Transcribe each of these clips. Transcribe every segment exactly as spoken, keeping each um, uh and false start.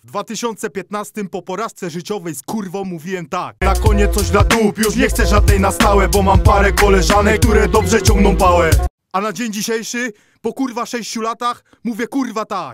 W dwa tysiące piętnastym po porażce życiowej z kurwą mówiłem tak: na koniec coś dla dup, już nie chcę żadnej na stałe, bo mam parę koleżanek, które dobrze ciągną pałę. A na dzień dzisiejszy, po kurwa sześciu latach, mówię kurwa tak.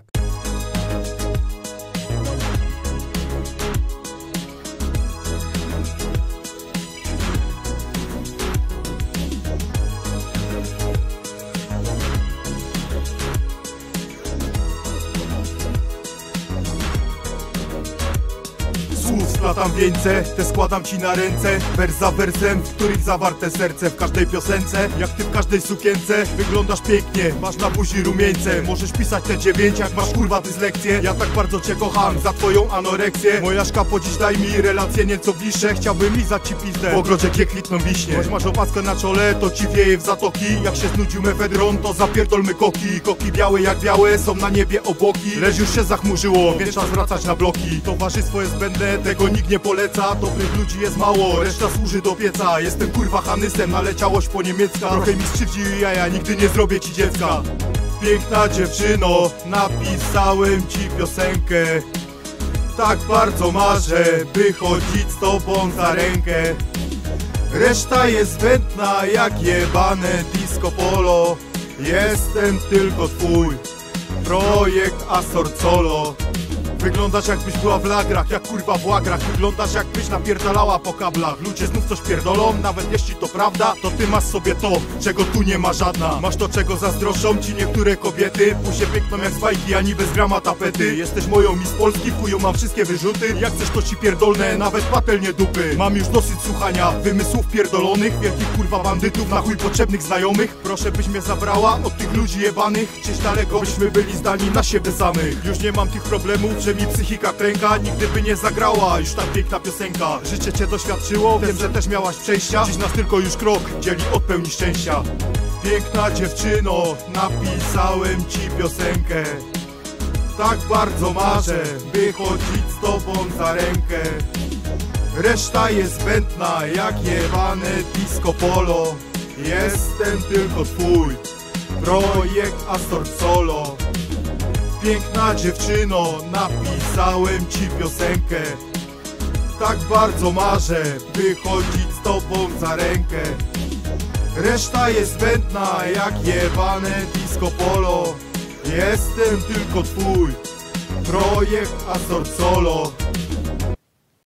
Słów splatam wieńce, te składam ci na ręce, wers za wersem, w których zawarte serce. W każdej piosence, jak ty w każdej sukience, wyglądasz pięknie, masz na buzi rumieńce. Możesz pisać te dziewięć, jak masz kurwa dyslekcję. Ja tak bardzo cię kocham, za twoją anoreksję. Moja szkapo, dziś daj mi relacje nieco bliższe. Chciałbym lizać ci pizdę, w ogrodzie kie kwitną wiśnie. Choć masz opaskę na czole, to ci wieje w zatoki. Jak się znudził mefedron, to zapierdolmy koki. Koki białe jak białe, są na niebie obłoki. Lecz już się zachmurzyło, więc czas wracać na bloki. Towarzystwo jest zbędne, tego nikt nie poleca. Dobrych ludzi jest mało, reszta służy do pieca. Jestem kurwa Hanysem, naleciałość po niemiecka. Trochę mi skrzywdził jaja, nigdy nie zrobię ci dziecka. Piękna dziewczyno, napisałem ci piosenkę. Tak bardzo marzę, by chodzić z tobą za rękę. Reszta jest zbędna jak jebane disco polo. Jestem tylko twój projekt Asort Solo. Wyglądasz jakbyś była w lagrach, jak kurwa w łagrach. Wyglądasz jakbyś napierdalała po kablach. Ludzie znów coś pierdolą, nawet jeśli to prawda, to ty masz sobie to, czego tu nie ma żadna. Masz to, czego zazdroszczą ci niektóre kobiety. Buzie piękną jak spajki, ani bez grama tapety. Jesteś moją Miss Polski, w chuju mam wszystkie wyrzuty. Jak chcesz to ci pierdolne, nawet patelnie dupy. Mam już dosyć słuchania wymysłów pierdolonych, wielkich kurwa bandytów, na chuj potrzebnych znajomych. Proszę byś mnie zabrała od tych ludzi jebanych. Gdzieś daleko byśmy byli zdani na siebie samych. Już nie mam tych problemów, że mi psychika kręga, nigdy by nie zagrała już tak piękna piosenka. Życie cię doświadczyło, wiem, że też miałaś przejścia. Dziś nas tylko już krok dzieli od pełni szczęścia. Piękna dziewczyno, napisałem ci piosenkę. Tak bardzo marzę, by chodzić z tobą za rękę. Reszta jest zbędna jak jebane disco polo. Jestem tylko twój projekt Asort Solo. Piękna dziewczyno, napisałem ci piosenkę. Tak bardzo marzę, by chodzić z tobą za rękę. Reszta jest zbędna jak jebane disco polo. Jestem tylko twój projekt Asort Solo.